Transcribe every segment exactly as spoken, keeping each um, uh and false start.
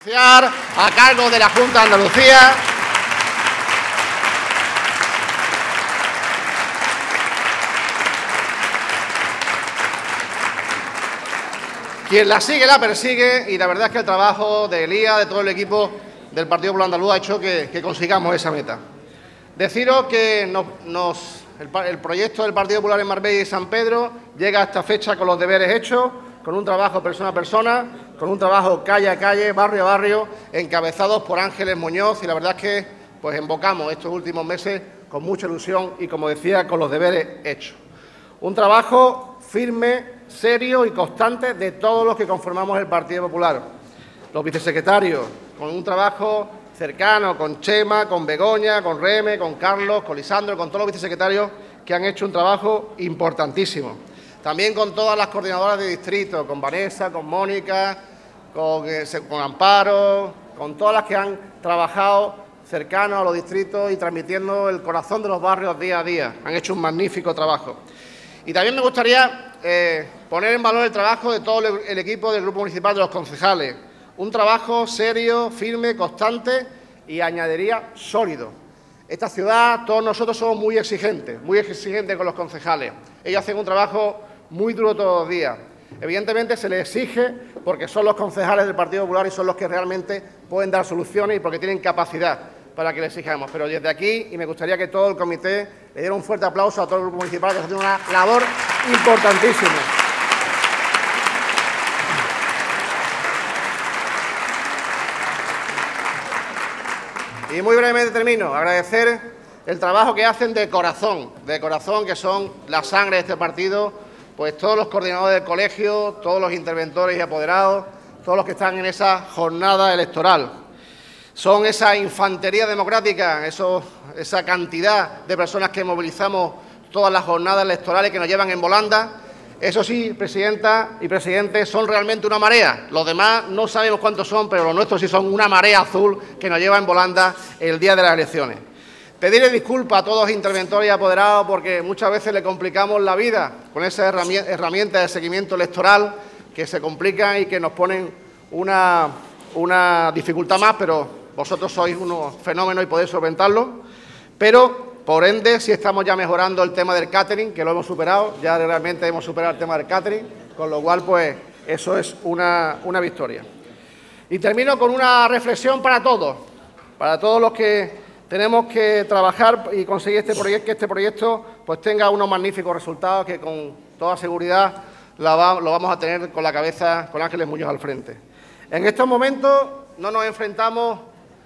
A cargo de la Junta de Andalucía. Quien la sigue, la persigue, y la verdad es que el trabajo de Elías, de todo el equipo del Partido Popular Andaluz, ha hecho que, que consigamos esa meta. Deciros que nos, nos, el, el proyecto del Partido Popular en Marbella y San Pedro llega a esta fecha con los deberes hechos, con un trabajo persona a persona, con un trabajo calle a calle, barrio a barrio, encabezados por Ángeles Muñoz, y la verdad es que pues embocamos estos últimos meses con mucha ilusión y, como decía, con los deberes hechos. Un trabajo firme, serio y constante de todos los que conformamos el Partido Popular. Los vicesecretarios, con un trabajo cercano con Chema, con Begoña, con Reme, con Carlos, con Lisandro, con todos los vicesecretarios que han hecho un trabajo importantísimo. También con todas las coordinadoras de distrito, con Vanessa, con Mónica, con, eh, con Amparo, con todas las que han trabajado cercanos a los distritos y transmitiendo el corazón de los barrios día a día. Han hecho un magnífico trabajo. Y también me gustaría eh, poner en valor el trabajo de todo el equipo del Grupo Municipal de los concejales. Un trabajo serio, firme, constante y, añadiría, sólido. Esta ciudad, todos nosotros somos muy exigentes, muy exigentes con los concejales. Ellos hacen un trabajo muy duro todos los días. Evidentemente se les exige porque son los concejales del Partido Popular y son los que realmente pueden dar soluciones y porque tienen capacidad para que les exijamos. Pero desde aquí, y me gustaría que todo el comité le diera un fuerte aplauso a todo el Grupo Municipal, que está haciendo una labor importantísima. Y muy brevemente termino. Agradecer el trabajo que hacen de corazón, de corazón, que son la sangre de este partido, pues todos los coordinadores del colegio, todos los interventores y apoderados, todos los que están en esa jornada electoral. Son esa infantería democrática, eso, esa cantidad de personas que movilizamos todas las jornadas electorales que nos llevan en volanda. Eso sí, presidenta y presidente, son realmente una marea. Los demás no sabemos cuántos son, pero los nuestros sí son una marea azul que nos lleva en volanda el día de las elecciones. Pedirle disculpas a todos los interventores y apoderados porque muchas veces le complicamos la vida con esas herramientas de seguimiento electoral que se complican y que nos ponen una, una dificultad más, pero vosotros sois unos fenómenos y podéis solventarlo. Pero, por ende, sí estamos ya mejorando el tema del catering, que lo hemos superado, ya realmente hemos superado el tema del catering, con lo cual, pues, eso es una, una victoria. Y termino con una reflexión para todos, para todos los que tenemos que trabajar y conseguir este proyecto, que este proyecto pues tenga unos magníficos resultados que con toda seguridad la va, lo vamos a tener con la cabeza, con Ángeles Muñoz al frente. En estos momentos no nos enfrentamos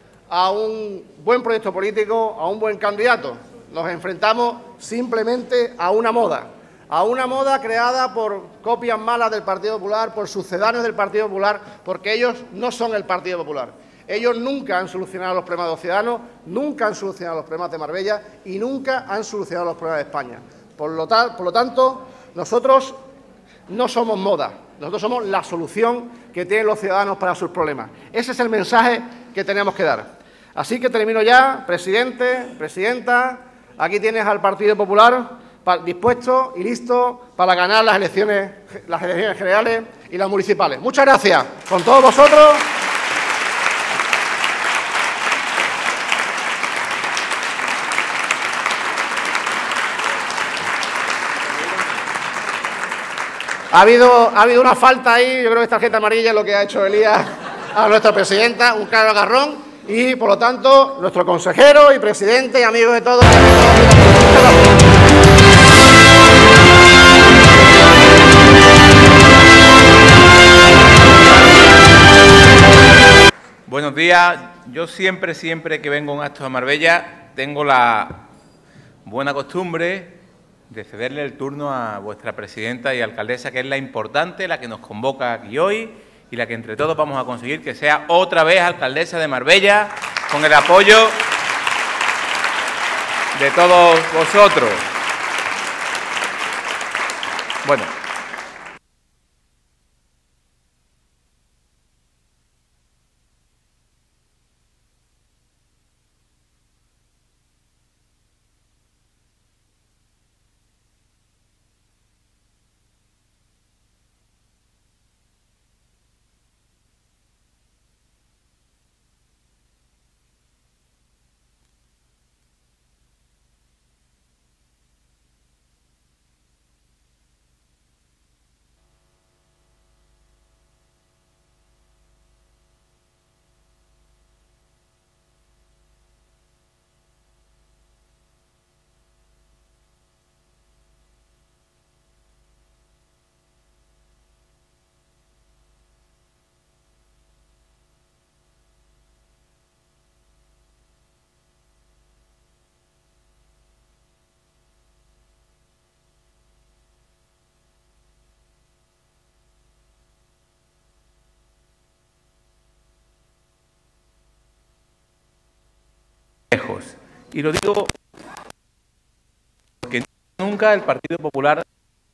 a un buen proyecto político, a un buen candidato. Nos enfrentamos simplemente a una moda, a una moda creada por copias malas del Partido Popular, por sucedáneos del Partido Popular, porque ellos no son el Partido Popular. Ellos nunca han solucionado los problemas de los ciudadanos, nunca han solucionado los problemas de Marbella y nunca han solucionado los problemas de España. Por lo, tal, por lo tanto, nosotros no somos moda, nosotros somos la solución que tienen los ciudadanos para sus problemas. Ese es el mensaje que tenemos que dar. Así que termino ya, presidente, presidenta, aquí tienes al Partido Popular dispuesto y listo para ganar las elecciones, las elecciones generales y las municipales. Muchas gracias con todos vosotros. Ha habido, ha habido una falta ahí, yo creo que esta tarjeta amarilla es lo que ha hecho Elías a nuestra presidenta, un claro agarrón. Y, por lo tanto, nuestro consejero y presidente y amigos de todos. Buenos días. Yo siempre, siempre que vengo a un acto de Marbella, tengo la buena costumbre de cederle el turno a vuestra presidenta y alcaldesa, que es la importante, la que nos convoca aquí hoy, y la que entre todos vamos a conseguir que sea otra vez alcaldesa de Marbella, con el apoyo de todos vosotros. Bueno. lejos. Y lo digo porque nunca el Partido Popular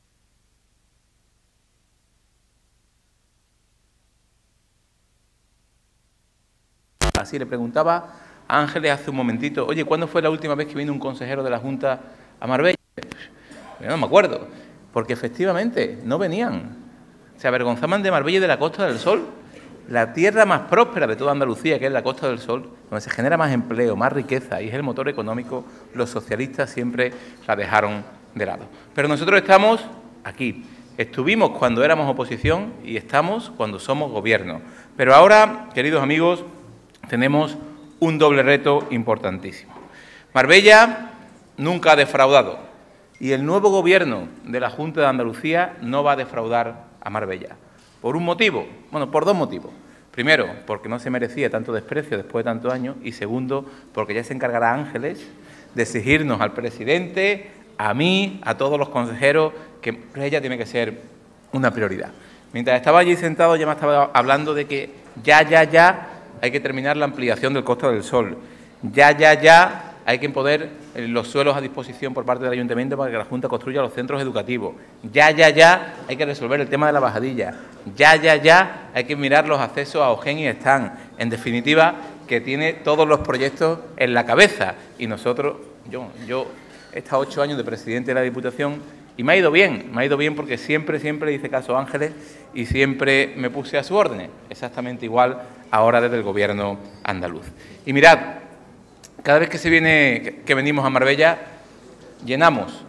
así le preguntaba a Ángeles hace un momentito, oye, ¿cuándo fue la última vez que vino un consejero de la Junta a Marbella? Yo no me acuerdo, porque efectivamente no venían. Se avergonzaban de Marbella y de la Costa del Sol, la tierra más próspera de toda Andalucía, que es la Costa del Sol, donde se genera más empleo, más riqueza y es el motor económico. Los socialistas siempre la dejaron de lado. Pero nosotros estamos aquí. Estuvimos cuando éramos oposición y estamos cuando somos gobierno. Pero ahora, queridos amigos, tenemos un doble reto importantísimo. Marbella nunca ha defraudado y el nuevo gobierno de la Junta de Andalucía no va a defraudar a Marbella. ¿Por un motivo? Bueno, por dos motivos. Primero, porque no se merecía tanto desprecio después de tantos años y segundo, porque ya se encargará Ángeles de exigirnos al presidente, a mí, a todos los consejeros, que Marbella tiene que ser una prioridad. Mientras estaba allí sentado ya me estaba hablando de que ya, ya, ya hay que terminar la ampliación del Costa del Sol. Ya, ya, ya hay que poner los suelos a disposición por parte del Ayuntamiento para que la Junta construya los centros educativos. Ya, ya, ya hay que resolver el tema de la bajadilla. Ya, ya, ya hay que mirar los accesos a Ojén y Están. En definitiva, que tiene todos los proyectos en la cabeza. Y nosotros, yo, yo he estado ocho años de presidente de la Diputación y me ha ido bien, me ha ido bien porque siempre, siempre hice caso a Ángeles y siempre me puse a su orden. Exactamente igual ahora desde el Gobierno andaluz. Y mirad, cada vez que se viene, que venimos a Marbella, llenamos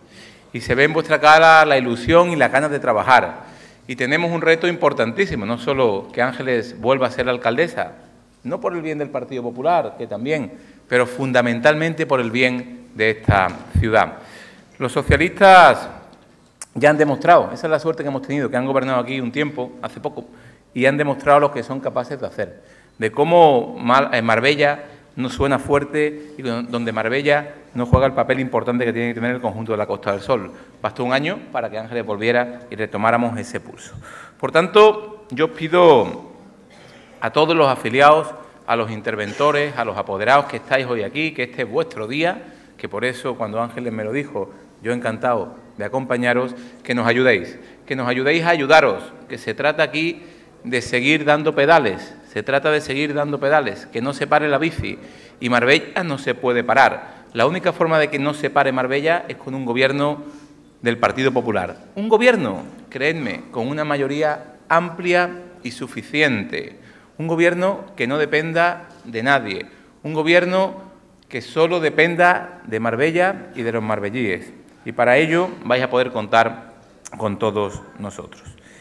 y se ve en vuestra cara la ilusión y las ganas de trabajar. Y tenemos un reto importantísimo, no solo que Ángeles vuelva a ser alcaldesa, no por el bien del Partido Popular, que también, pero fundamentalmente por el bien de esta ciudad. Los socialistas ya han demostrado, esa es la suerte que hemos tenido, que han gobernado aquí un tiempo, hace poco, y han demostrado lo que son capaces de hacer, de cómo Marbella no suena fuerte y donde Marbella no juega el papel importante que tiene que tener el conjunto de la Costa del Sol. Bastó un año para que Ángeles volviera y retomáramos ese pulso. Por tanto, yo os pido a todos los afiliados, a los interventores, a los apoderados que estáis hoy aquí, que este es vuestro día, que por eso cuando Ángeles me lo dijo, yo encantado de acompañaros, que nos ayudéis, que nos ayudéis a ayudaros, que se trata aquí de seguir dando pedales, se trata de seguir dando pedales, que no se pare la bici y Marbella no se puede parar. La única forma de que no se pare Marbella es con un gobierno del Partido Popular. Un gobierno, creedme, con una mayoría amplia y suficiente. Un gobierno que no dependa de nadie. Un gobierno que solo dependa de Marbella y de los marbellíes. Y para ello vais a poder contar con todos nosotros.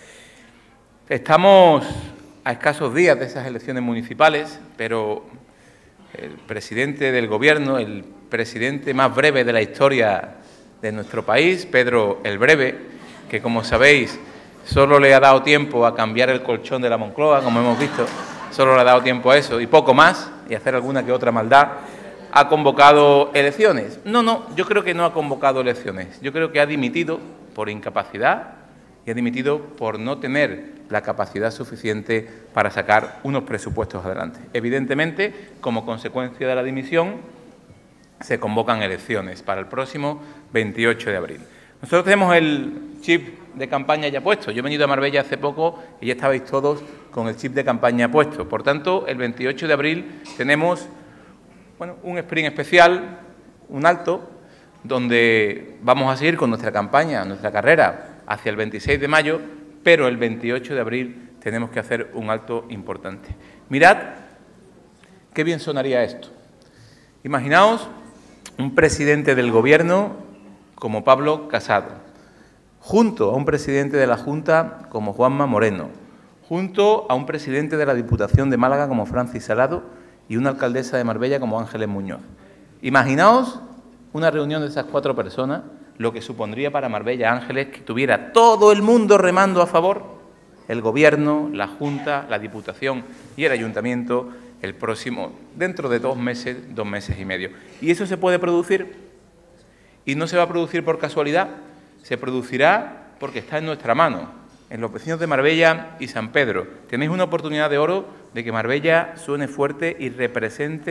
Estamos a escasos días de esas elecciones municipales, pero el presidente del Gobierno, el presidente más breve de la historia de nuestro país, Pedro el Breve, que como sabéis solo le ha dado tiempo a cambiar el colchón de la Moncloa, como hemos visto, solo le ha dado tiempo a eso y poco más, y hacer alguna que otra maldad, ha convocado elecciones. No, no, yo creo que no ha convocado elecciones, yo creo que ha dimitido por incapacidad y ha dimitido por no tener la capacidad suficiente para sacar unos presupuestos adelante. Evidentemente, como consecuencia de la dimisión, se convocan elecciones para el próximo veintiocho de abril. Nosotros tenemos el chip de campaña ya puesto. Yo he venido a Marbella hace poco y ya estabais todos con el chip de campaña puesto. Por tanto, el veintiocho de abril tenemos bueno, un sprint especial, un alto, donde vamos a seguir con nuestra campaña, nuestra carrera, hacia el veintiséis de mayo, pero el veintiocho de abril tenemos que hacer un alto importante. Mirad qué bien sonaría esto. Imaginaos un presidente del Gobierno como Pablo Casado, junto a un presidente de la Junta como Juanma Moreno, junto a un presidente de la Diputación de Málaga como Francis Salado y una alcaldesa de Marbella como Ángeles Muñoz. Imaginaos una reunión de esas cuatro personas, lo que supondría para Marbella Ángeles que tuviera todo el mundo remando a favor, el Gobierno, la Junta, la Diputación y el Ayuntamiento, el próximo, dentro de dos meses, dos meses y medio. Y eso se puede producir, y no se va a producir por casualidad, se producirá porque está en nuestra mano, en los vecinos de Marbella y San Pedro. Tenéis una oportunidad de oro de que Marbella suene fuerte y represente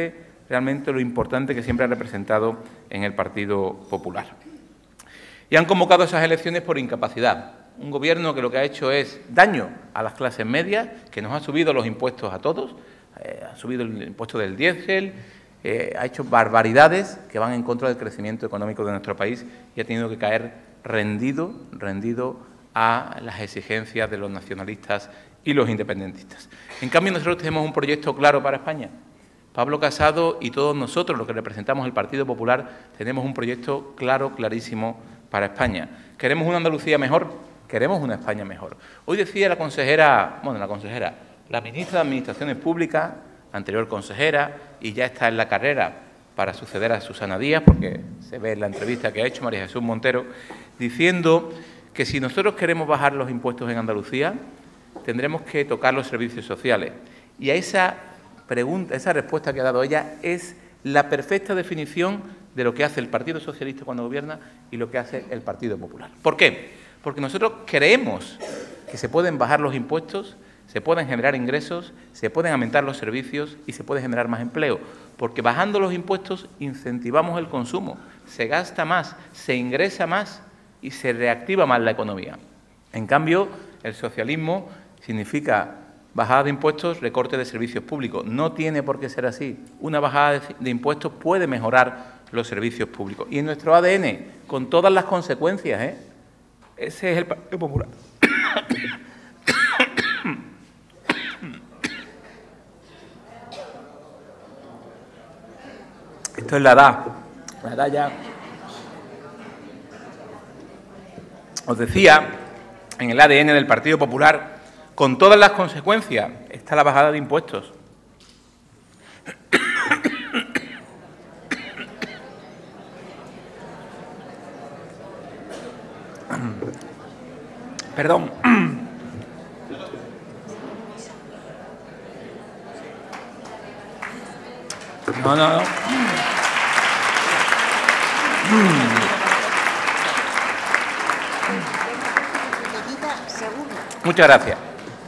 realmente lo importante que siempre ha representado en el Partido Popular. Y han convocado esas elecciones por incapacidad. Un Gobierno que lo que ha hecho es daño a las clases medias, que nos ha subido los impuestos a todos, eh, ha subido el impuesto del diésel, eh, ha hecho barbaridades que van en contra del crecimiento económico de nuestro país y ha tenido que caer rendido, rendido a las exigencias de los nacionalistas y los independentistas. En cambio, nosotros tenemos un proyecto claro para España. Pablo Casado y todos nosotros, los que representamos el Partido Popular, tenemos un proyecto claro, clarísimo para España. ¿Queremos una Andalucía mejor? Queremos una España mejor. Hoy decía la consejera, bueno, la consejera, la ministra de Administraciones Públicas, anterior consejera, y ya está en la carrera para suceder a Susana Díaz, porque se ve en la entrevista que ha hecho María Jesús Montero, diciendo que si nosotros queremos bajar los impuestos en Andalucía, tendremos que tocar los servicios sociales. Y a esa pregunta, esa respuesta que ha dado ella es la perfecta definición de lo que hace el Partido Socialista cuando gobierna y lo que hace el Partido Popular. ¿Por qué? Porque nosotros creemos que se pueden bajar los impuestos, se pueden generar ingresos, se pueden aumentar los servicios y se puede generar más empleo. Porque bajando los impuestos incentivamos el consumo, se gasta más, se ingresa más y se reactiva más la economía. En cambio, el socialismo significa bajada de impuestos, recorte de servicios públicos. No tiene por qué ser así. Una bajada de impuestos puede mejorar los servicios públicos. Y en nuestro A D N, con todas las consecuencias, ¿eh? Ese es el Partido Popular. Esto es la edad. La edad ya. Os decía, en el A D N del Partido Popular, con todas las consecuencias, está la bajada de impuestos. Perdón. No, no, no. Muchas gracias.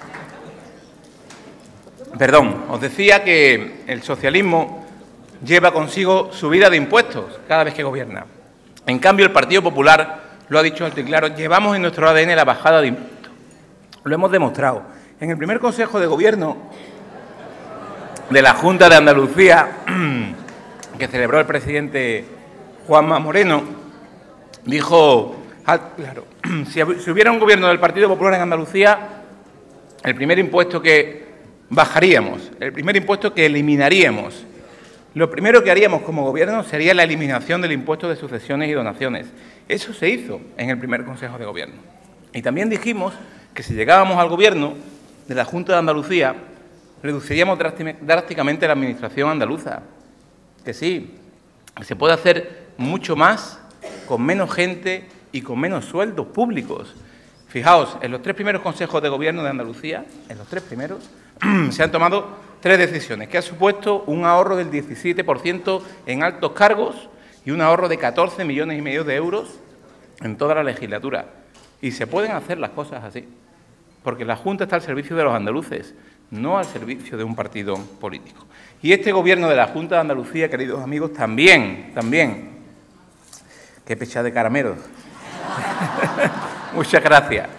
Perdón, os decía que el socialismo lleva consigo subida de impuestos cada vez que gobierna. En cambio, el Partido Popular lo ha dicho alto y claro, llevamos en nuestro A D N la bajada de impuestos. Lo hemos demostrado. En el primer Consejo de Gobierno de la Junta de Andalucía, que celebró el presidente Juanma Moreno, dijo, claro, si hubiera un gobierno del Partido Popular en Andalucía, el primer impuesto que bajaríamos, el primer impuesto que eliminaríamos, lo primero que haríamos como gobierno sería la eliminación del impuesto de sucesiones y donaciones. Eso se hizo en el primer Consejo de Gobierno. Y también dijimos que si llegábamos al gobierno de la Junta de Andalucía, reduciríamos drásticamente la administración andaluza. Que sí, que se puede hacer mucho más con menos gente y con menos sueldos públicos. Fijaos, en los tres primeros consejos de gobierno de Andalucía, en los tres primeros, se han tomado tres decisiones que han supuesto un ahorro del diecisiete por ciento en altos cargos y un ahorro de catorce millones y medio de euros en toda la legislatura. Y se pueden hacer las cosas así, porque la Junta está al servicio de los andaluces, no al servicio de un partido político. Y este gobierno de la Junta de Andalucía, queridos amigos, también, también, qué pecha de caramelos. Muchas gracias.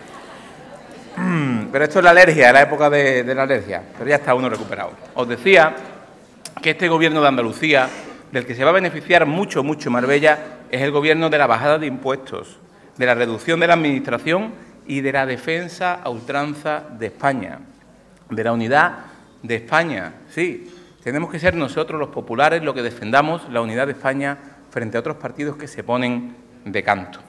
Pero esto es la alergia, es la época de, de la alergia, pero ya está uno recuperado. Os decía que este gobierno de Andalucía, del que se va a beneficiar mucho, mucho Marbella, es el gobierno de la bajada de impuestos, de la reducción de la administración y de la defensa a ultranza de España, de la unidad de España. Sí, tenemos que ser nosotros los populares los que defendamos la unidad de España frente a otros partidos que se ponen de canto.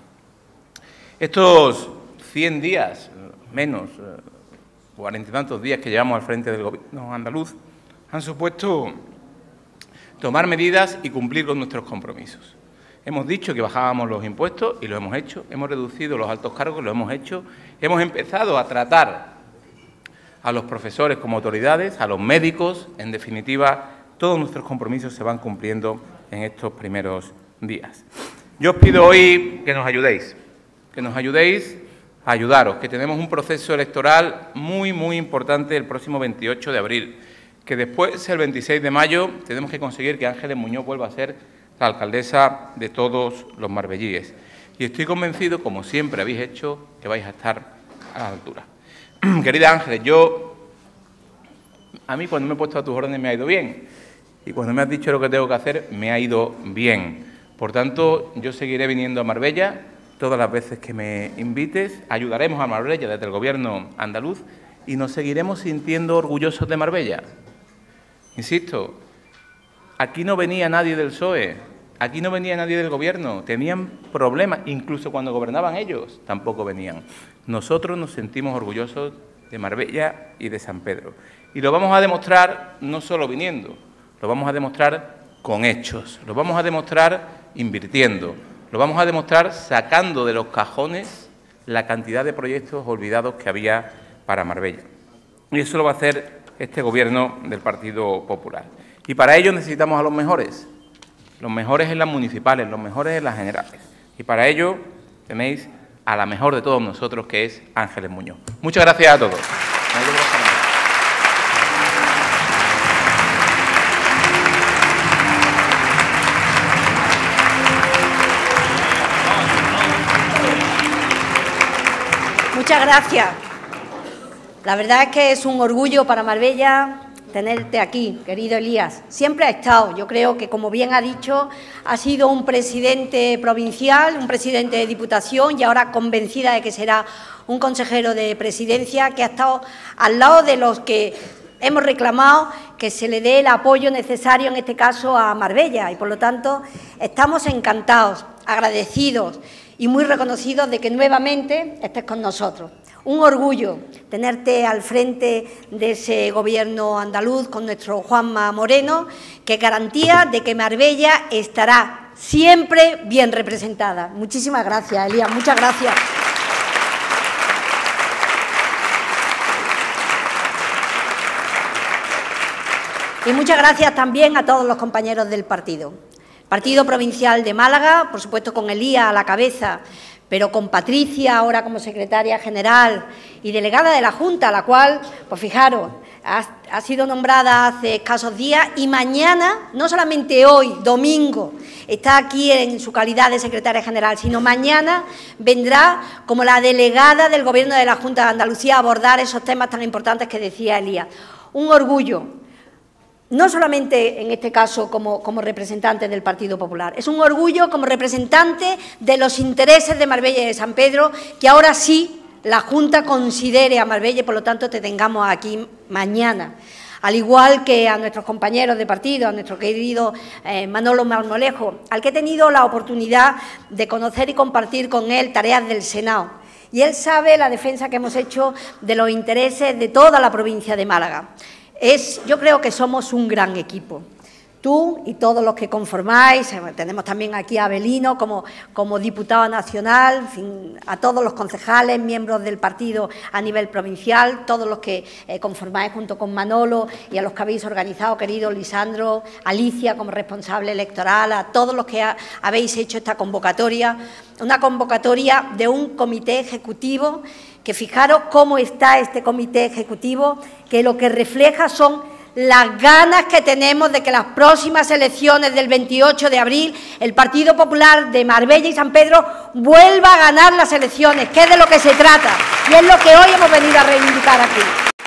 Estos cien días, menos, cuarenta y tantos días que llevamos al frente del gobierno andaluz, han supuesto tomar medidas y cumplir con nuestros compromisos. Hemos dicho que bajábamos los impuestos y lo hemos hecho, hemos reducido los altos cargos, lo hemos hecho, hemos empezado a tratar a los profesores como autoridades, a los médicos, en definitiva, todos nuestros compromisos se van cumpliendo en estos primeros días. Yo os pido hoy que nos ayudéis, que nos ayudéis a ayudaros, que tenemos un proceso electoral muy, muy importante el próximo veintiocho de abril, que después, el veintiséis de mayo, tenemos que conseguir que Ángeles Muñoz vuelva a ser la alcaldesa de todos los marbellíes. Y estoy convencido, como siempre habéis hecho, que vais a estar a la altura. Querida Ángeles, yo, a mí cuando me he puesto a tus órdenes me ha ido bien. Y cuando me has dicho lo que tengo que hacer, me ha ido bien. Por tanto, yo seguiré viniendo a Marbella todas las veces que me invites. Ayudaremos a Marbella desde el Gobierno andaluz y nos seguiremos sintiendo orgullosos de Marbella. Insisto, aquí no venía nadie del P S O E, aquí no venía nadie del Gobierno, tenían problemas, incluso cuando gobernaban ellos, tampoco venían. Nosotros nos sentimos orgullosos de Marbella y de San Pedro. Y lo vamos a demostrar no solo viniendo, lo vamos a demostrar con hechos, lo vamos a demostrar invirtiendo, lo vamos a demostrar sacando de los cajones la cantidad de proyectos olvidados que había para Marbella. Y eso lo va a hacer este Gobierno del Partido Popular. Y para ello necesitamos a los mejores, los mejores en las municipales, los mejores en las generales. Y para ello tenéis a la mejor de todos nosotros, que es Ángeles Muñoz. Muchas gracias a todos. Muchas gracias. La verdad es que es un orgullo para Marbella tenerte aquí, querido Elías. Siempre ha estado, yo creo que, como bien ha dicho, ha sido un presidente provincial, un presidente de Diputación y ahora convencida de que será un consejero de Presidencia que ha estado al lado de los que hemos reclamado que se le dé el apoyo necesario, en este caso, a Marbella. Y, por lo tanto, estamos encantados, agradecidos y muy reconocidos de que nuevamente estés con nosotros. Un orgullo tenerte al frente de ese Gobierno andaluz con nuestro Juanma Moreno, que garantía de que Marbella estará siempre bien representada. Muchísimas gracias, Elías, muchas gracias. Y muchas gracias también a todos los compañeros del partido. Partido Provincial de Málaga, por supuesto con Elías a la cabeza, pero con Patricia ahora como secretaria general y delegada de la Junta, la cual, pues fijaros, ha, ha sido nombrada hace escasos días y mañana, no solamente hoy, domingo, está aquí en su calidad de secretaria general, sino mañana vendrá como la delegada del Gobierno de la Junta de Andalucía a abordar esos temas tan importantes que decía Elías. Un orgullo. No solamente en este caso como, como representante del Partido Popular, es un orgullo como representante de los intereses de Marbella y de San Pedro, que ahora sí la Junta considere a Marbella y, por lo tanto, te tengamos aquí mañana. Al igual que a nuestros compañeros de partido, a nuestro querido eh, Manolo Marmolejo, al que he tenido la oportunidad de conocer y compartir con él tareas del Senado. Y él sabe la defensa que hemos hecho de los intereses de toda la provincia de Málaga. Es, yo creo que somos un gran equipo. Tú y todos los que conformáis, tenemos también aquí a Abelino como, como diputado nacional, en fin, a todos los concejales, miembros del partido a nivel provincial, todos los que eh, conformáis junto con Manolo y a los que habéis organizado, querido Lisandro, Alicia como responsable electoral, a todos los que ha, habéis hecho esta convocatoria, una convocatoria de un comité ejecutivo que fijaros cómo está este comité ejecutivo, que lo que refleja son las ganas que tenemos de que las próximas elecciones del veintiocho de abril el Partido Popular de Marbella y San Pedro vuelva a ganar las elecciones, que es de lo que se trata y es lo que hoy hemos venido a reivindicar aquí.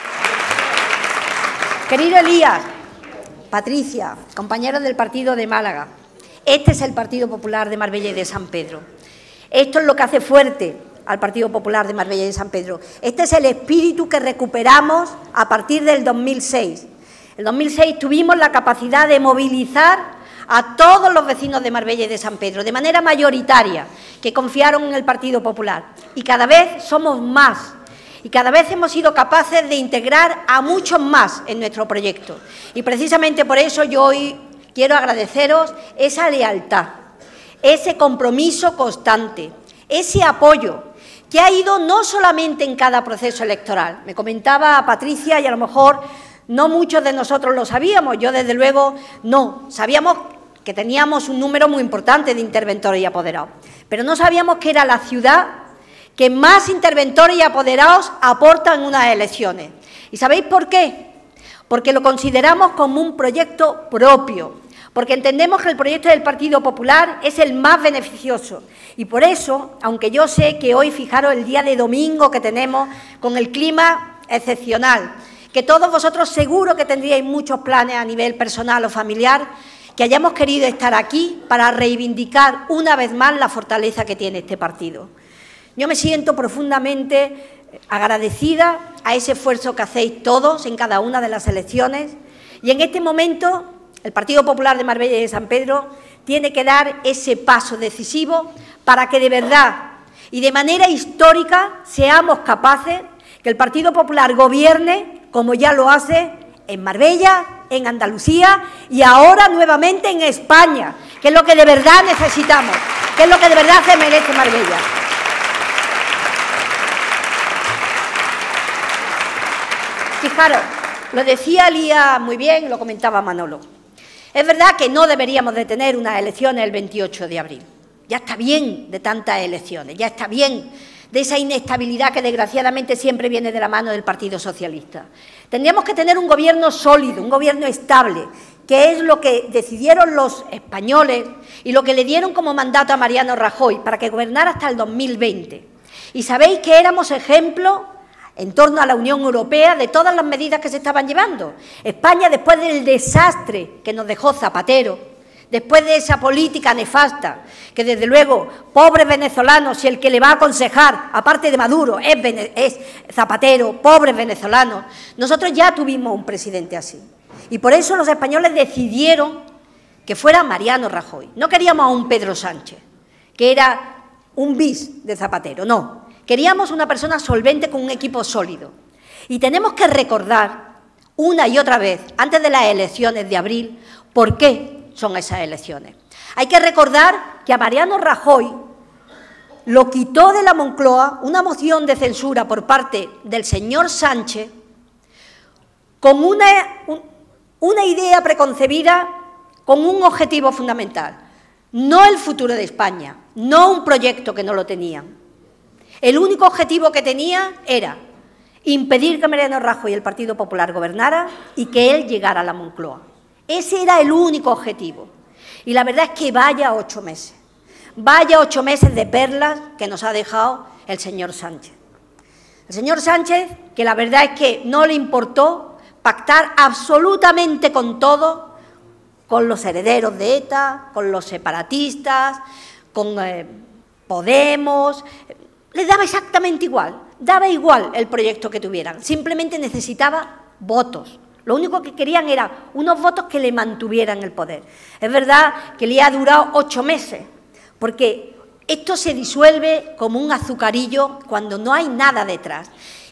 Querido Elías, Patricia, compañeros del Partido de Málaga, este es el Partido Popular de Marbella y de San Pedro. Esto es lo que hace fuerte al Partido Popular de Marbella y de San Pedro. Este es el espíritu que recuperamos a partir del dos mil seis. En dos mil seis tuvimos la capacidad de movilizar a todos los vecinos de Marbella y de San Pedro, de manera mayoritaria, que confiaron en el Partido Popular. Y cada vez somos más, y cada vez hemos sido capaces de integrar a muchos más en nuestro proyecto. Y precisamente por eso yo hoy quiero agradeceros esa lealtad, ese compromiso constante, ese apoyo, que ha ido no solamente en cada proceso electoral. Me comentaba Patricia, y a lo mejor no muchos de nosotros lo sabíamos, yo desde luego no. Sabíamos que teníamos un número muy importante de interventores y apoderados, pero no sabíamos que era la ciudad que más interventores y apoderados aportan en unas elecciones. ¿Y sabéis por qué? porque lo consideramos como un proyecto propio, porque entendemos que el proyecto del Partido Popular es el más beneficioso. Y por eso, aunque yo sé que hoy, fijaros, el día de domingo que tenemos, con el clima excepcional, que todos vosotros seguro que tendríais muchos planes a nivel personal o familiar, que hayamos querido estar aquí para reivindicar una vez más la fortaleza que tiene este partido. Yo me siento profundamente agradecida a ese esfuerzo que hacéis todos en cada una de las elecciones, y en este momento el Partido Popular de Marbella y de San Pedro tiene que dar ese paso decisivo para que de verdad y de manera histórica seamos capaces que el Partido Popular gobierne como ya lo hace en Marbella, en Andalucía y ahora nuevamente en España, que es lo que de verdad necesitamos, que es lo que de verdad se merece Marbella. Fijaros, lo decía Lía muy bien, lo comentaba Manolo. Es verdad que no deberíamos de tener unas elecciones el veintiocho de abril. Ya está bien de tantas elecciones, ya está bien de esa inestabilidad que desgraciadamente siempre viene de la mano del Partido Socialista. Tendríamos que tener un gobierno sólido, un gobierno estable, que es lo que decidieron los españoles y lo que le dieron como mandato a Mariano Rajoy para que gobernara hasta el dos mil veinte. Y sabéis que éramos ejemplo en torno a la Unión Europea de todas las medidas que se estaban llevando. España, después del desastre que nos dejó Zapatero, después de esa política nefasta, que desde luego, pobres venezolanos, si el que le va a aconsejar, aparte de Maduro, es, es Zapatero, pobres venezolanos, nosotros ya tuvimos un presidente así. Y por eso los españoles decidieron que fuera Mariano Rajoy. No queríamos a un Pedro Sánchez, que era un bis de Zapatero, no. Queríamos una persona solvente con un equipo sólido. Y tenemos que recordar una y otra vez, antes de las elecciones de abril, por qué son esas elecciones. Hay que recordar que a Mariano Rajoy lo quitó de la Moncloa una moción de censura por parte del señor Sánchez con una, un, una idea preconcebida, con un objetivo fundamental. No el futuro de España, no un proyecto que no lo tenían. El único objetivo que tenía era impedir que Mariano Rajoy y el Partido Popular gobernara y que él llegara a la Moncloa. Ese era el único objetivo. Y la verdad es que vaya ocho meses, vaya ocho meses de perlas que nos ha dejado el señor Sánchez. El señor Sánchez, que la verdad es que no le importó pactar absolutamente con todo, con los herederos de ETA, con los separatistas, con eh, Podemos. Les daba exactamente igual, daba igual el proyecto que tuvieran, simplemente necesitaba votos. Lo único que querían era unos votos que le mantuvieran el poder. Es verdad que le ha durado ocho meses, porque esto se disuelve como un azucarillo cuando no hay nada detrás.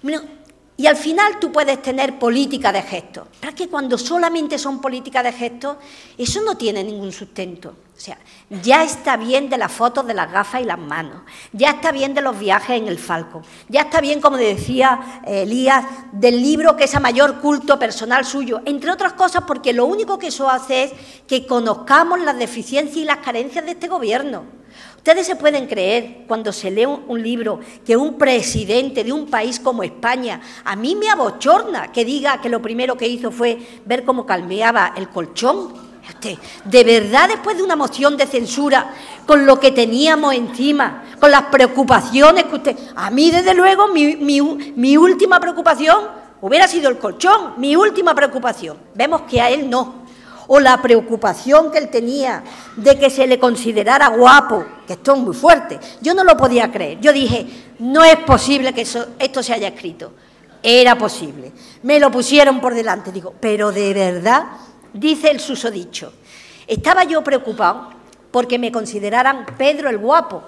Y al final tú puedes tener política de gestos, pero es que cuando solamente son políticas de gestos, eso no tiene ningún sustento. O sea, ya está bien de las fotos de las gafas y las manos, ya está bien de los viajes en el Falcon, ya está bien, como decía eh, Elías, del libro que es a mayor culto personal suyo, entre otras cosas porque lo único que eso hace es que conozcamos las deficiencias y las carencias de este gobierno. Ustedes se pueden creer, cuando se lee un, un libro, que un presidente de un país como España, a mí me abochorna que diga que lo primero que hizo fue ver cómo calmeaba el colchón. Usted, de verdad, después de una moción de censura, con lo que teníamos encima, con las preocupaciones que usted... A mí, desde luego, mi, mi, mi última preocupación hubiera sido el colchón, mi última preocupación. Vemos que a él no. O la preocupación que él tenía de que se le considerara guapo, que esto es muy fuerte. Yo no lo podía creer. Yo dije, no es posible que eso, esto se haya escrito. Era posible. Me lo pusieron por delante. Digo, pero de verdad... Dice el susodicho, estaba yo preocupado porque me consideraran Pedro el Guapo.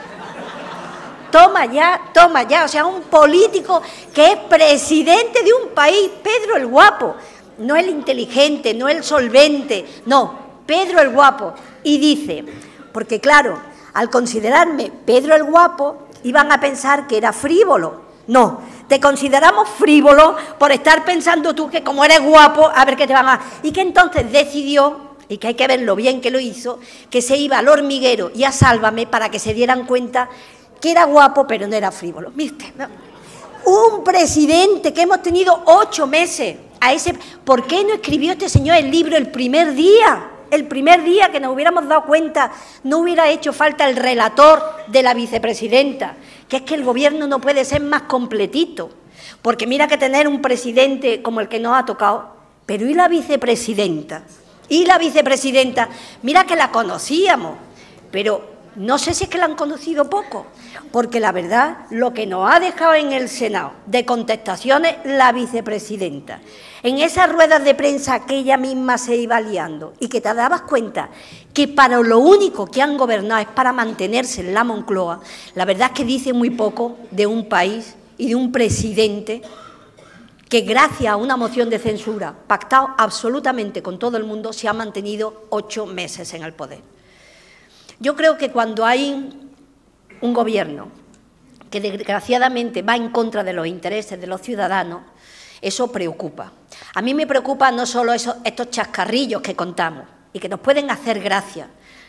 Toma ya, toma ya, o sea, un político que es presidente de un país, Pedro el Guapo, no el inteligente, no el solvente, no, Pedro el Guapo. Y dice, porque claro, al considerarme Pedro el Guapo, iban a pensar que era frívolo. No, te consideramos frívolo por estar pensando tú que como eres guapo, a ver qué te van a... Y que entonces decidió, y que hay que ver lo bien que lo hizo, que se iba al Hormiguero y a Sálvame para que se dieran cuenta que era guapo pero no era frívolo. ¿Viste? Un presidente que hemos tenido ocho meses, a ese... ¿Por qué no escribió este señor el libro el primer día? El primer día que nos hubiéramos dado cuenta, no hubiera hecho falta el relator de la vicepresidenta, que es que el Gobierno no puede ser más completito, porque mira que tener un presidente como el que nos ha tocado, pero ¿y la vicepresidenta? ¿Y la vicepresidenta? Mira que la conocíamos, pero no sé si es que la han conocido poco, porque la verdad, lo que nos ha dejado en el Senado de contestaciones la vicepresidenta, en esas ruedas de prensa que ella misma se iba liando y que te dabas cuenta que para lo único que han gobernado es para mantenerse en la Moncloa, la verdad es que dice muy poco de un país y de un presidente que gracias a una moción de censura pactado absolutamente con todo el mundo se ha mantenido ocho meses en el poder. Yo creo que cuando hay un Gobierno que desgraciadamente va en contra de los intereses de los ciudadanos, eso preocupa. A mí me preocupa no solo esos, estos chascarrillos que contamos y que nos pueden hacer gracia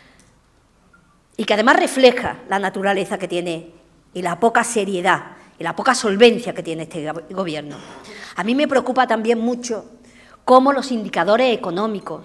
y que además refleja la naturaleza que tiene y la poca seriedad y la poca solvencia que tiene este Gobierno. A mí me preocupa también mucho cómo los indicadores económicos,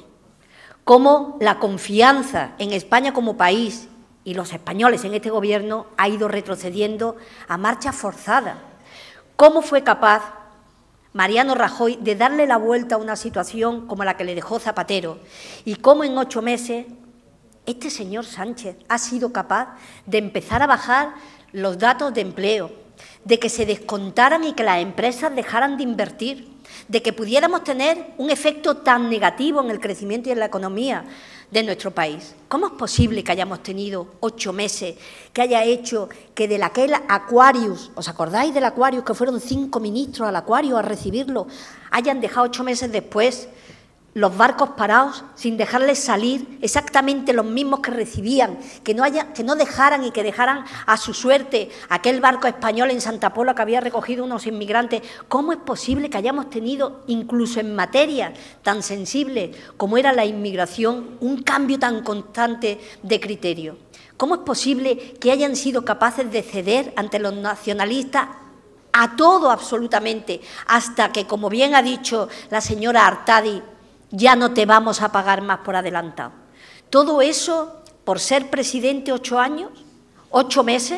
cómo la confianza en España como país y los españoles en este Gobierno ha ido retrocediendo a marcha forzada. ¿Cómo fue capaz Mariano Rajoy de darle la vuelta a una situación como la que le dejó Zapatero? Y cómo en ocho meses este señor Sánchez ha sido capaz de empezar a bajar los datos de empleo, de que se descontaran y que las empresas dejaran de invertir, de que pudiéramos tener un efecto tan negativo en el crecimiento y en la economía de nuestro país. ¿Cómo es posible que hayamos tenido ocho meses, que haya hecho que de aquel Aquarius, ¿os acordáis del Aquarius, que fueron cinco ministros al Aquarius a recibirlo, hayan dejado ocho meses después los barcos parados sin dejarles salir, exactamente los mismos que recibían, que no, haya, que no dejaran y que dejaran a su suerte aquel barco español en Santa Pola que había recogido unos inmigrantes? ¿Cómo es posible que hayamos tenido, incluso en materia tan sensible como era la inmigración, un cambio tan constante de criterio? ¿Cómo es posible que hayan sido capaces de ceder ante los nacionalistas a todo absolutamente, hasta que, como bien ha dicho la señora Artadi, ya no te vamos a pagar más por adelantado? Todo eso por ser presidente ocho años, ocho meses.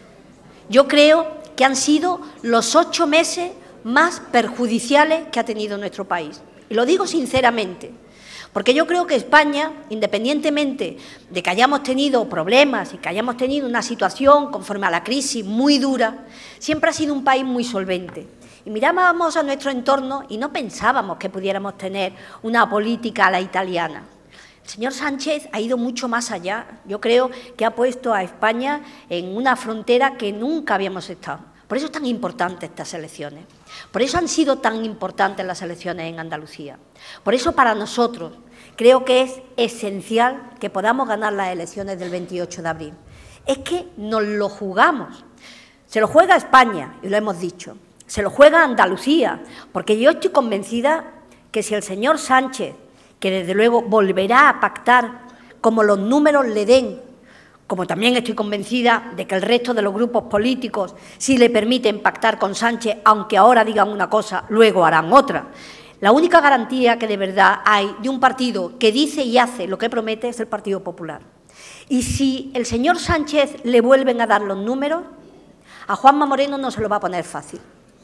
Yo creo que han sido los ocho meses más perjudiciales que ha tenido nuestro país. Y lo digo sinceramente, porque yo creo que España, independientemente de que hayamos tenido problemas y que hayamos tenido una situación conforme a la crisis muy dura, siempre ha sido un país muy solvente. Y mirábamos a nuestro entorno y no pensábamos que pudiéramos tener una política a la italiana. El señor Sánchez ha ido mucho más allá. Yo creo que ha puesto a España en una frontera que nunca habíamos estado. Por eso es tan importante estas elecciones. Por eso han sido tan importantes las elecciones en Andalucía. Por eso para nosotros creo que es esencial que podamos ganar las elecciones del veintiocho de abril. Es que nos lo jugamos. Se lo juega España, y lo hemos dicho. Se lo juega Andalucía, porque yo estoy convencida que si el señor Sánchez, que desde luego volverá a pactar como los números le den, como también estoy convencida de que el resto de los grupos políticos, si le permiten pactar con Sánchez, aunque ahora digan una cosa, luego harán otra. La única garantía que de verdad hay de un partido que dice y hace lo que promete es el Partido Popular. Y si el señor Sánchez le vuelven a dar los números, a Juanma Moreno no se lo va a poner fácil.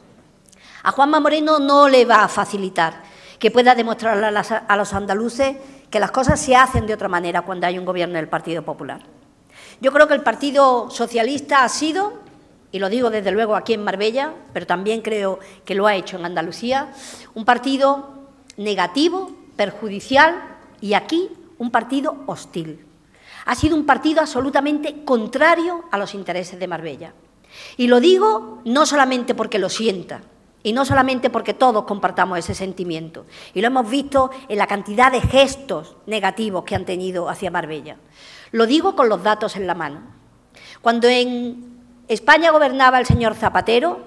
A Juanma Moreno no le va a facilitar que pueda demostrarle a los andaluces que las cosas se hacen de otra manera cuando hay un gobierno del Partido Popular. Yo creo que el Partido Socialista ha sido, y lo digo desde luego aquí en Marbella, pero también creo que lo ha hecho en Andalucía, un partido negativo, perjudicial y aquí un partido hostil. Ha sido un partido absolutamente contrario a los intereses de Marbella. Y lo digo no solamente porque lo sienta, y no solamente porque todos compartamos ese sentimiento, y lo hemos visto en la cantidad de gestos negativos que han tenido hacia Marbella. Lo digo con los datos en la mano. Cuando en España gobernaba el señor Zapatero,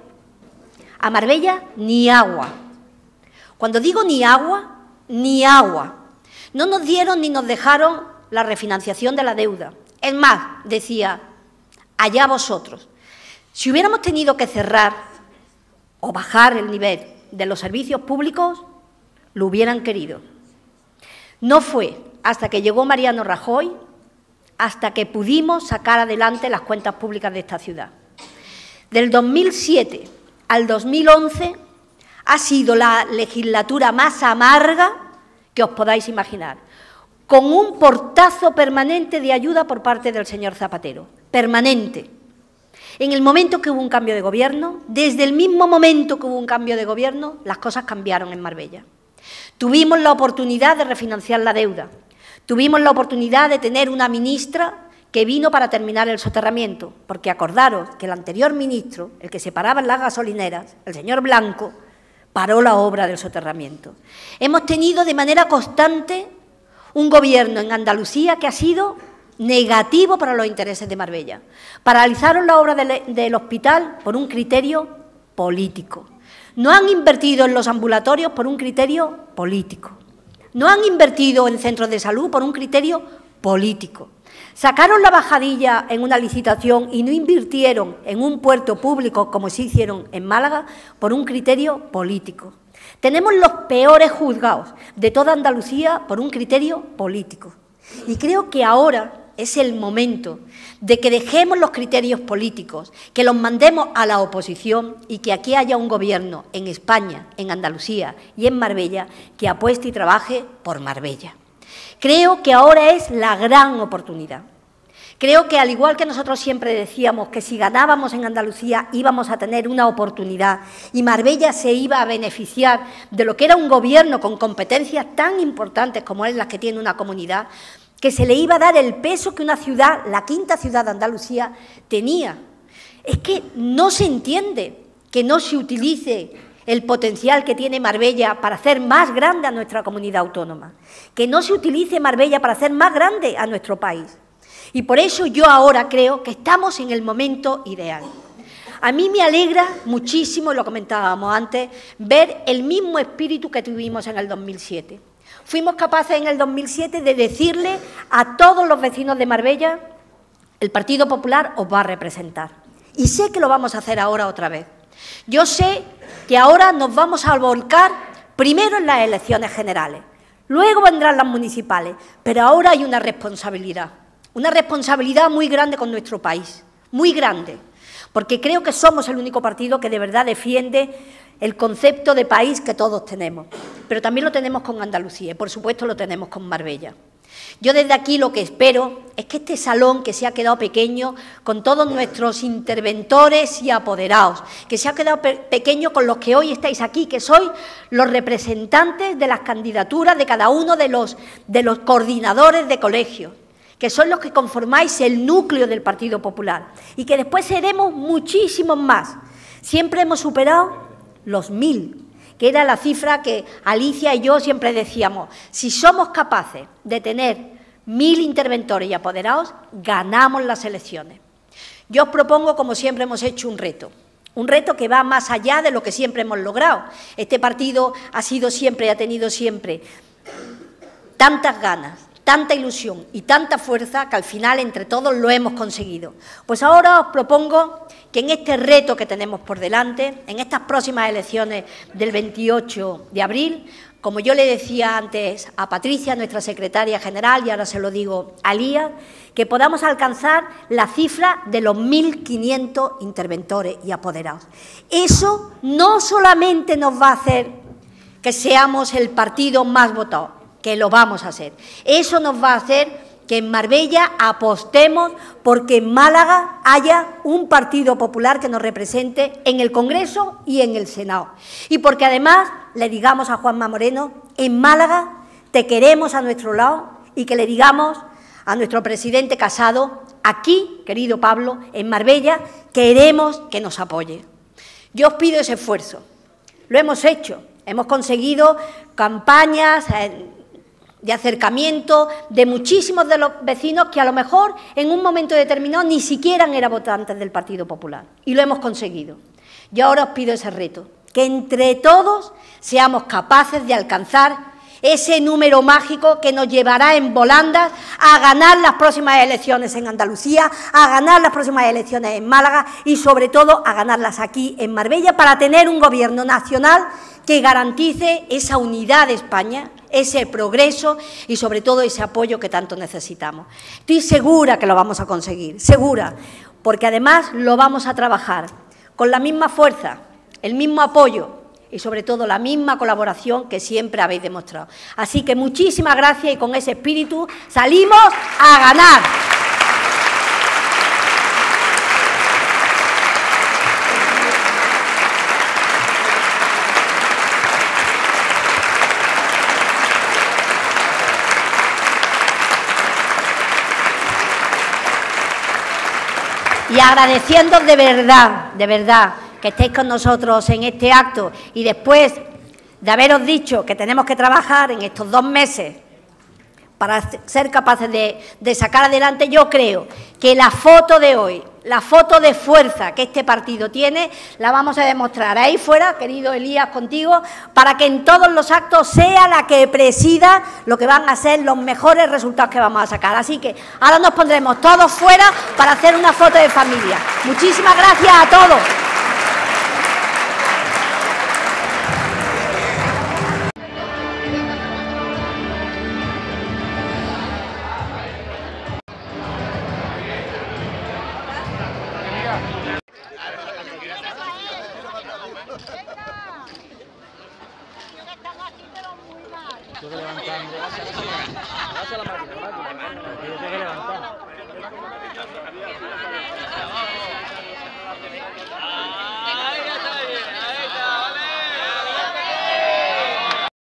a Marbella ni agua. Cuando digo ni agua, ni agua. No nos dieron ni nos dejaron la refinanciación de la deuda. Es más, decía, allá vosotros. Si hubiéramos tenido que cerrar o bajar el nivel de los servicios públicos, lo hubieran querido. No fue hasta que llegó Mariano Rajoy hasta que pudimos sacar adelante las cuentas públicas de esta ciudad. Del dos mil siete al dos mil once ha sido la legislatura más amarga que os podáis imaginar, con un portazo permanente de ayuda por parte del señor Zapatero, permanente. En el momento que hubo un cambio de gobierno, desde el mismo momento que hubo un cambio de gobierno, las cosas cambiaron en Marbella. Tuvimos la oportunidad de refinanciar la deuda, tuvimos la oportunidad de tener una ministra que vino para terminar el soterramiento, porque acordaros que el anterior ministro, el que separaba las gasolineras, el señor Blanco, paró la obra del soterramiento. Hemos tenido de manera constante un gobierno en Andalucía que ha sido negativo para los intereses de Marbella. Paralizaron la obra del, del hospital por un criterio político. No han invertido en los ambulatorios por un criterio político. No han invertido en centros de salud por un criterio político. Sacaron la bajadilla en una licitación y no invirtieron en un puerto público, como se hicieron en Málaga, por un criterio político. Tenemos los peores juzgados de toda Andalucía por un criterio político. Y creo que ahora es el momento de que dejemos los criterios políticos, que los mandemos a la oposición y que aquí haya un gobierno en España, en Andalucía y en Marbella que apueste y trabaje por Marbella. Creo que ahora es la gran oportunidad. Creo que, al igual que nosotros siempre decíamos que si ganábamos en Andalucía íbamos a tener una oportunidad y Marbella se iba a beneficiar de lo que era un gobierno con competencias tan importantes como es las que tiene una comunidad, que se le iba a dar el peso que una ciudad, la quinta ciudad de Andalucía, tenía. Es que no se entiende que no se utilice el potencial que tiene Marbella para hacer más grande a nuestra comunidad autónoma, que no se utilice Marbella para hacer más grande a nuestro país. Y por eso yo ahora creo que estamos en el momento ideal. A mí me alegra muchísimo, lo comentábamos antes, ver el mismo espíritu que tuvimos en el dos mil siete. Fuimos capaces en el dos mil siete de decirle a todos los vecinos de Marbella: el Partido Popular os va a representar. Y sé que lo vamos a hacer ahora otra vez. Yo sé que ahora nos vamos a volcar primero en las elecciones generales, luego vendrán las municipales, pero ahora hay una responsabilidad, una responsabilidad muy grande con nuestro país, muy grande, porque creo que somos el único partido que de verdad defiende el concepto de país que todos tenemos, pero también lo tenemos con Andalucía y, por supuesto, lo tenemos con Marbella. Yo desde aquí lo que espero es que este salón, que se ha quedado pequeño con todos nuestros interventores y apoderados, que se ha quedado pe pequeño con los que hoy estáis aquí, que sois los representantes de las candidaturas de cada uno de los, de los coordinadores de colegios, que son los que conformáis el núcleo del Partido Popular, y que después seremos muchísimos más. Siempre hemos superado los mil, que era la cifra que Alicia y yo siempre decíamos: si somos capaces de tener mil interventores y apoderados, ganamos las elecciones. Yo os propongo, como siempre hemos hecho, un reto, un reto que va más allá de lo que siempre hemos logrado. Este partido ha sido siempre y ha tenido siempre tantas ganas, tanta ilusión y tanta fuerza que al final entre todos lo hemos conseguido. Pues ahora os propongo que en este reto que tenemos por delante, en estas próximas elecciones del veintiocho de abril, como yo le decía antes a Patricia, nuestra secretaria general, y ahora se lo digo a Lía, que podamos alcanzar la cifra de los mil quinientos interventores y apoderados. Eso no solamente nos va a hacer que seamos el partido más votado, que lo vamos a hacer. Eso nos va a hacer que en Marbella apostemos porque en Málaga haya un Partido Popular que nos represente en el Congreso y en el Senado. Y porque además le digamos a Juanma Moreno: en Málaga te queremos a nuestro lado, y que le digamos a nuestro presidente Casado: aquí, querido Pablo, en Marbella queremos que nos apoye. Yo os pido ese esfuerzo. Lo hemos hecho. Hemos conseguido campañas Eh, de acercamiento de muchísimos de los vecinos que a lo mejor en un momento determinado ni siquiera eran votantes del Partido Popular, y lo hemos conseguido. Yo ahora os pido ese reto, que entre todos seamos capaces de alcanzar ese número mágico que nos llevará en volandas a ganar las próximas elecciones en Andalucía, a ganar las próximas elecciones en Málaga y sobre todo a ganarlas aquí en Marbella, para tener un gobierno nacional que garantice esa unidad de España, ese progreso y, sobre todo, ese apoyo que tanto necesitamos. Estoy segura que lo vamos a conseguir, segura, porque además lo vamos a trabajar con la misma fuerza, el mismo apoyo y, sobre todo, la misma colaboración que siempre habéis demostrado. Así que muchísimas gracias y con ese espíritu salimos a ganar. Y agradeciendo de verdad, de verdad, que estéis con nosotros en este acto y después de haberos dicho que tenemos que trabajar en estos dos meses para ser capaces de, de sacar adelante, yo creo que la foto de hoy, la foto de fuerza que este partido tiene, la vamos a demostrar ahí fuera, querido Elías, contigo, para que en todos los actos sea la que presida lo que van a ser los mejores resultados que vamos a sacar. Así que ahora nos pondremos todos fuera para hacer una foto de familia. Muchísimas gracias a todos. Tengo que levantar. Vas a la máquina, máquina. Tienes que levantar.